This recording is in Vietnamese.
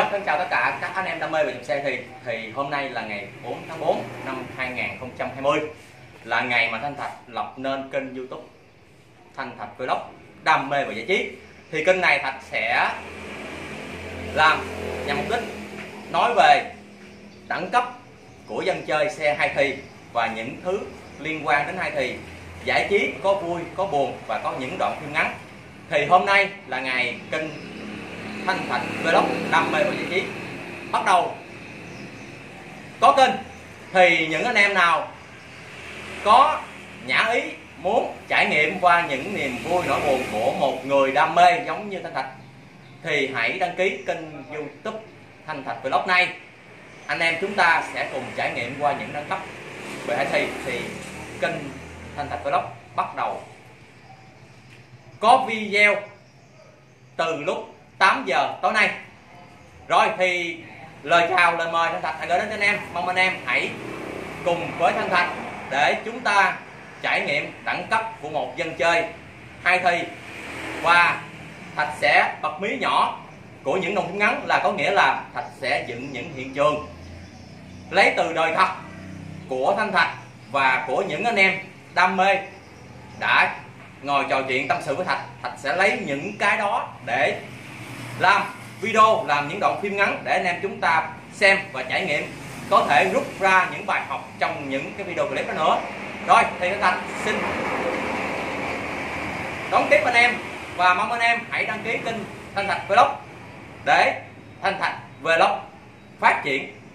Xin chào tất cả các anh em đam mê về xe thì hôm nay là ngày 4 tháng 4 năm 2020, là ngày mà Thanh Thạch lập nên kênh YouTube Thanh Thạch Vlog đam mê và giải trí. Thì kênh này Thạch sẽ làm nhằm mục đích nói về đẳng cấp của dân chơi xe hai thì và những thứ liên quan đến hai thì, giải trí có vui có buồn và có những đoạn phim ngắn. Thì hôm nay là ngày kênh Thanh Thạch Vlog đam mê và giải trí bắt đầu có kênh. Thì những anh em nào có nhã ý muốn trải nghiệm qua những niềm vui nỗi buồn của một người đam mê giống như Thanh Thạch thì hãy đăng ký kênh YouTube Thanh Thạch Vlog này. Anh em chúng ta sẽ cùng trải nghiệm qua những đẳng cấp về hai thì kênh Thanh Thạch Vlog bắt đầu có video từ lúc 8 giờ tối nay. Rồi thì lời chào lời mời Thanh Thạch hãy gửi đến cho anh em, mong anh em hãy cùng với Thanh Thạch để chúng ta trải nghiệm đẳng cấp của một dân chơi hai thì. Và Thạch sẽ bật mí nhỏ của những đoạn phim ngắn, là có nghĩa là Thạch sẽ dựng những hiện trường lấy từ đời thật của Thanh Thạch và của những anh em đam mê đã ngồi trò chuyện tâm sự với Thạch. Thạch sẽ lấy những cái đó để làm video, làm những đoạn phim ngắn để anh em chúng ta xem và trải nghiệm, có thể rút ra những bài học trong những cái video clip đó nữa. Rồi thì Thanh Thạch xin đón tiếp anh em và mong anh em hãy đăng ký kênh Thanh Thạch Vlog để Thanh Thạch Vlog phát triển